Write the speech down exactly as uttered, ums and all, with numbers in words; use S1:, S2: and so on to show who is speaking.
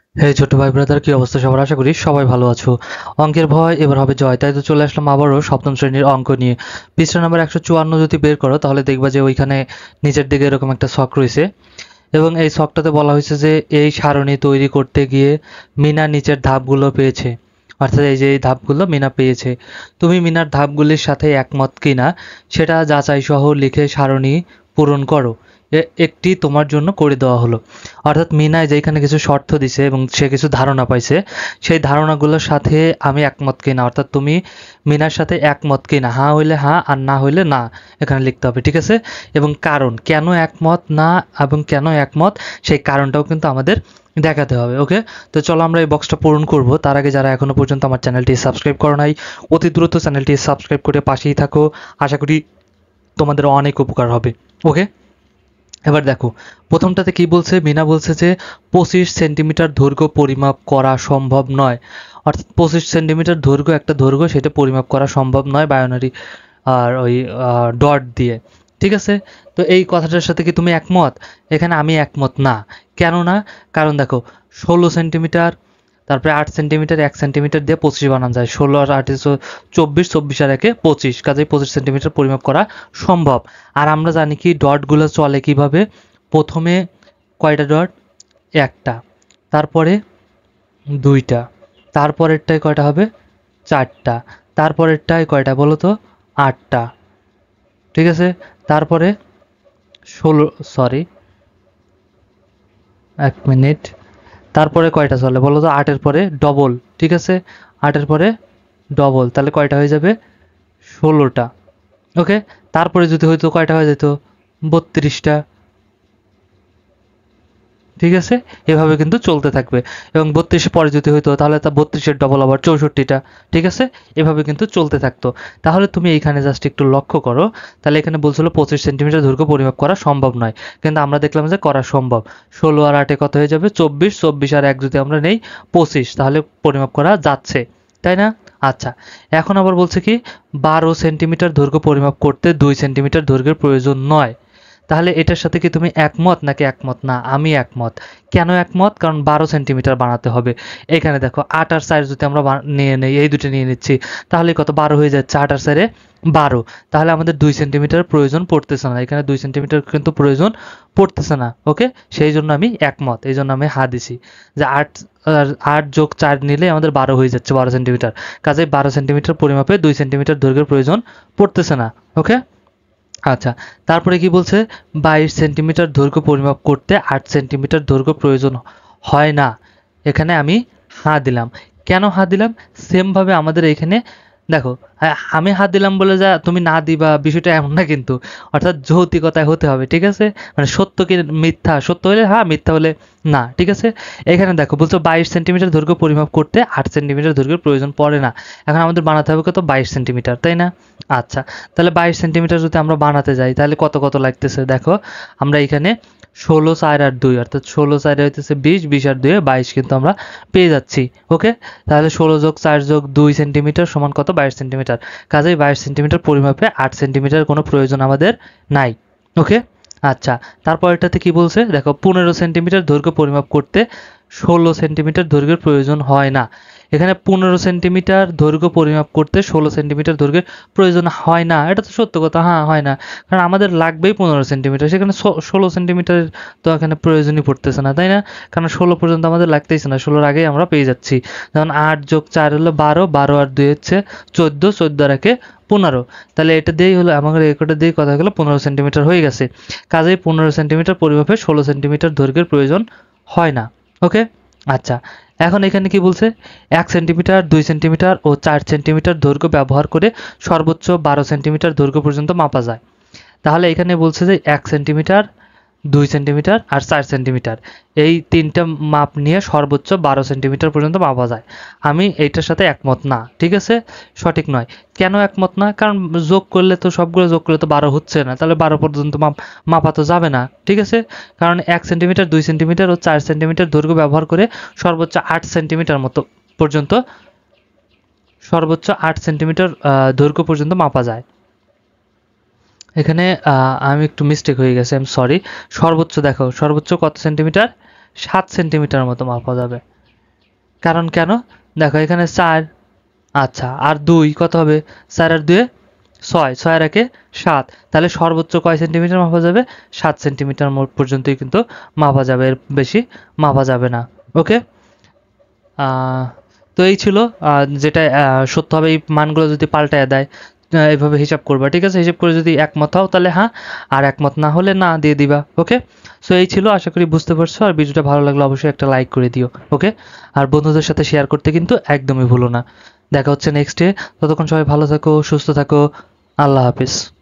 S1: হে ছোট ভাই ব্রাদার, কি অবস্থা সবার? আশা করি সবাই ভালো আছো। অঙ্কের ভয় এবার হবে জয়, তাই তো চলে আসলাম আবারও সপ্তম শ্রেণীর অঙ্ক নিয়ে। পৃষ্ঠা নাম্বার একশো চুয়ান্ন যদি বের করো তাহলে দেখবা যে ওইখানে নিচের দিকে এরকম একটা ছক রয়েছে, এবং এই ছকটাতে বলা হয়েছে যে এই সারণী তৈরি করতে গিয়ে মিনা নিচের ধাপগুলো পেয়েছে। অর্থাৎ এই যে এই ধাপগুলো মিনা পেয়েছে, তুমি মিনার ধাপগুলির সাথে একমত কিনা সেটা যাচাই সহ লিখে সারণী পূরণ করো। এ- একটি তোমার জন্য করে দেওয়া হলো। অর্থাৎ মিনায় যেখানে কিছু শর্ত দিছে এবং সে কিছু ধারণা পাইছে, সেই ধারণাগুলোর সাথে আমি একমত কিনা, অর্থাৎ তুমি মিনার সাথে একমত কিনা, হ্যাঁ হইলে হ্যাঁ আর না হইলে না, এখানে লিখতে হবে, ঠিক আছে? এবং কারণ কেন একমত না এবং কেন একমত সেই কারণটাও কিন্তু আমাদের দেখাতে হবে। ওকে, তো চলো আমরা এই বক্সটা পূরণ করব। তার আগে যারা এখনো পর্যন্ত আমার চ্যানেলটি সাবস্ক্রাইব করো নাই, অতি দ্রুত চ্যানেলটি সাবস্ক্রাইব করে পাশেই থাকো। আশা করি তোমাদের অনেক উপকার হবে। ওকে, এবার দেখো প্রথমটাতে কি বলছে। মিনা বলছে যে পঁচিশ সেন্টিমিটার দৈর্ঘ্য পরিমাপ করা সম্ভব নয়। অর্থাৎ পঁচিশ সেন্টিমিটার দৈর্ঘ্য একটা দৈর্ঘ্য, সেটা পরিমাপ করা সম্ভব নয় বায়োনারি আর ওই ডট দিয়ে, ঠিক আছে? তো এই কথাটার সাথে কি তুমি একমত? এখানে আমি একমত না। কেন না? কারণ দেখো, ষোলো সেন্টিমিটার, তারপরে আট সেন্টিমিটার, এক সেন্টিমিটার দিয়ে পঁচিশ বানানো যায়। ষোলো আর আট চব্বিশ, চব্বিশ আর একে পঁচিশ, কাজেই পঁচিশ সেন্টিমিটার পরিমাপ করা সম্ভব। আর আমরা জানি কি ডটগুলো চলে কিভাবে। প্রথমে কয়টা ডট? একটা, তারপরে দুইটা, তারপরেরটায় কয়টা হবে? চারটা, তারপরেরটায় কয়টা বলো তো? আটটা, ঠিক আছে? তারপরে ষোলো, সরি এক মিনিট, তারপরে কয়টা চলে বলো তো? আটের পরে ডবল, ঠিক আছে? আটের পরে ডবল, তাহলে কয়টা হয়ে যাবে? ষোলোটা। ওকে, তারপরে যদি হয়তো কয়টা হয়ে যেত? বত্রিশটা, ঠিক আছে? এভাবে কিন্তু চলতে থাকবে। এবং বত্রিশের পরে যদি হইতো তাহলে তা বত্রিশের ডবল আবার চৌষট্টিটা, ঠিক আছে? এভাবে কিন্তু চলতে থাকতো। তাহলে তুমি এইখানে জাস্ট একটু লক্ষ্য করো। তাহলে এখানে বলছিল পঁচিশ সেন্টিমিটার দৈর্ঘ্য পরিমাপ করা সম্ভব নয়, কিন্তু আমরা দেখলাম যে করা সম্ভব। ষোলো আর আটে কত হয়ে যাবে? চব্বিশ, চব্বিশ আর এক যদি আমরা নেই পঁচিশ, তাহলে পরিমাপ করা যাচ্ছে, তাই না? আচ্ছা, এখন আবার বলছে কি বারো সেন্টিমিটার দৈর্ঘ্য পরিমাপ করতে দুই সেন্টিমিটার দৈর্ঘ্যের প্রয়োজন নয়। তাহলে এটার সাথে কি তুমি একমত নাকি একমত না? আমি একমত। কেন একমত? কারণ বারো সেন্টিমিটার বানাতে হবে। এখানে দেখো আট আর চার যদি আমরা বা- নিয়ে নেই, এই দুটো নিয়ে নিচ্ছি, তাহলে কত? বারো হয়ে যাচ্ছে। আট আর চারে বারো, তাহলে আমাদের দুই সেন্টিমিটার প্রয়োজন পড়তেছে না। এখানে দুই সেন্টিমিটার কিন্তু প্রয়োজন পড়তেছে না। ওকে, সেই জন্য আমি একমত, এই জন্য আমি হা দিছি যে আট আর আট যোগ চার নিলে আমাদের বারো হয়ে যাচ্ছে, বারো সেন্টিমিটার। কাজেই বারো সেন্টিমিটার পরিমাপে দুই সেন্টিমিটার দৈর্ঘ্যের প্রয়োজন পড়তেছে না। ওকে, আচ্ছা, তারপরে কি বলছে? বাইশ সেন্টিমিটার দৈর্ঘ্য পরিমাপ করতে আট সেন্টিমিটার দৈর্ঘ্য প্রয়োজন হয় না। এখানে আমি হাঁ দিলাম। কেন হাঁ দিলাম? সেমভাবে আমাদের এখানে দেখো, হ্যাঁ, আমি হাত দিলাম বলে যা তুমি না দিবা বিষয়টা এমন না কিন্তু। অর্থাৎ যৌক্তিকতায় হতে হবে, ঠিক আছে? মানে সত্য কি মিথ্যা, সত্য হলে হ্যাঁ, মিথ্যা হলে না, ঠিক আছে? এখানে দেখো বলছো বাইশ সেন্টিমিটার দৈর্ঘ্য পরিমাপ করতে আট সেন্টিমিটার দৈর্ঘ্যের প্রয়োজন পড়ে না। এখন আমাদের বানাতে হবে কত? বাইশ সেন্টিমিটার, তাই না? আচ্ছা, তাহলে বাইশ সেন্টিমিটার যদি আমরা বানাতে যাই তাহলে কত কত লাগতেছে দেখো। আমরা এখানে ষোলো চার আর দুই, অর্থাৎ ষোলো চারে হইতেছে বিশ, বিশ আর দুই বাইশ কিন্তু আমরা পেয়ে যাচ্ছি। ওকে, তাহলে ষোলো যোগ চার যোগ দুই সেন্টিমিটার সমান কত? বাইশ সেন্টিমিটার। কাজেই বাইশ সেন্টিমিটার পরিমাপে আট সেন্টিমিটার কোনো প্রয়োজন আমাদের নাই। ওকে, আচ্ছা, তারপরেরটাতে কি বলছে দেখো, পনেরো সেন্টিমিটার দৈর্ঘ্য পরিমাপ করতে ষোলো সেন্টিমিটার দৈর্ঘ্যের প্রয়োজন হয় না। এখানে পনেরো সেন্টিমিটার দৈর্ঘ্য পরিমাপ করতে ষোলো সেন্টিমিটার দৈর্ঘ্যের প্রয়োজন হয় না, এটা তো সত্য কথা। হ্যাঁ, হয় না, কারণ আমাদের লাগবেই পনেরো সেন্টিমিটার, সেখানে ষোলো সেন্টিমিটার তো এখানে প্রয়োজনই পড়তেছে না, তাই না? কারণ ষোলো পর্যন্ত আমাদের লাগতেইছে না, ষোলোর আগেই আমরা পেয়ে যাচ্ছি। যেমন আট যোগ চার হলো বারো, বারো আর দুই হচ্ছে চোদ্দ, চোদ্দ আর একে পনেরো, তাহলে এটা দিয়েই হলো আমাদের একটা দিয়ে কথা গেলো পনেরো সেন্টিমিটার হয়ে গেছে। কাজেই পনেরো সেন্টিমিটার পরিমাপে ষোলো সেন্টিমিটার দৈর্ঘ্যের প্রয়োজন হয় না। ওকে, আচ্ছা, এখন এখানে কি বলছে? এক সেন্টিমিটার, দুই সেন্টিমিটার ও চার সেন্টিমিটার দৈর্ঘ্য ব্যবহার করে সর্বোচ্চ বারো সেন্টিমিটার দৈর্ঘ্য পর্যন্ত মাপা যায়। তাহলে এখানে বলছে যে এক সেন্টিমিটার, দুই সেন্টিমিটার আর চার সেন্টিমিটার, এই তিনটা মাপ নিয়ে সর্বোচ্চ বারো সেন্টিমিটার পর্যন্ত মাপা যায়। আমি এইটার সাথে একমত না, ঠিক আছে? সঠিক নয়। কেন একমত না? কারণ যোগ করলে তো সবগুলো যোগ করলে তো বারো হচ্ছে না, তাহলে বারো পর্যন্ত মাপ মাপা তো যাবে না, ঠিক আছে? কারণ এক সেন্টিমিটার, দুই সেন্টিমিটার ও চার সেন্টিমিটার দৈর্ঘ্য ব্যবহার করে সর্বোচ্চ আট সেন্টিমিটার মতো পর্যন্ত, সর্বোচ্চ আট সেন্টিমিটার দৈর্ঘ্য পর্যন্ত মাপা যায়। এখানে আহ, আমি একটু মিস্টেক হয়ে গেছে, আই এম সরি। সর্বোচ্চ দেখো, সর্বোচ্চ কত সেন্টিমিটার? সাত সেন্টিমিটার মতো মাপা যাবে। কারণ কেন দেখো এখানে চার, আচ্ছা আর দুই কত হবে, চার আর দুয়ে ছয়, ছয় আর একে সাত, তাহলে সর্বোচ্চ কয় সেন্টিমিটার মাপা যাবে, সাত সেন্টিমিটার মোট পর্যন্তই কিন্তু মাপা যাবে, এর বেশি মাপা যাবে না। ওকে, তো এই ছিল আহ, যেটা আহ, সত্য হবে, এই মানগুলো যদি পাল্টায় দেয় আহ, এইভাবে হিসাব করবা, ঠিক আছে? হিসাব করে যদি একমত হও তাহলে হ্যাঁ, আর একমত না হলে না দিয়ে দিবা। ওকে, সো এই ছিল, আশা করি বুঝতে পারছো। আর ভিডিওটা ভালো লাগলে অবশ্যই একটা লাইক করে দিও। ওকে, আর বন্ধুদের সাথে শেয়ার করতে কিন্তু একদমই ভুলো না। দেখা হচ্ছে নেক্সট ডে, ততক্ষণ সবাই ভালো থাকো, সুস্থ থাকো, আল্লাহ হাফিজ।